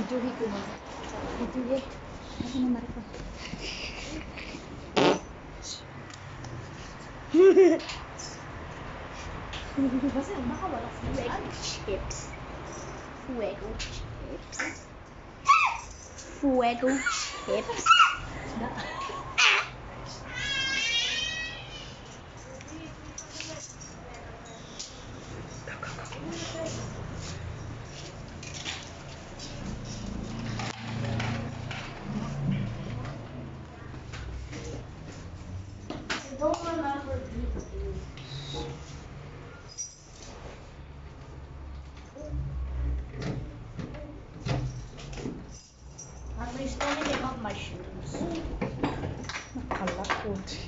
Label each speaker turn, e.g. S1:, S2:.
S1: Videohi ko mo. Videohi. Ako na Marco. Basta baka wala fuego chips. Fuego chips. Fuego chips. I don't remember these. At least don't give up my shoes.
S2: Nakalakot.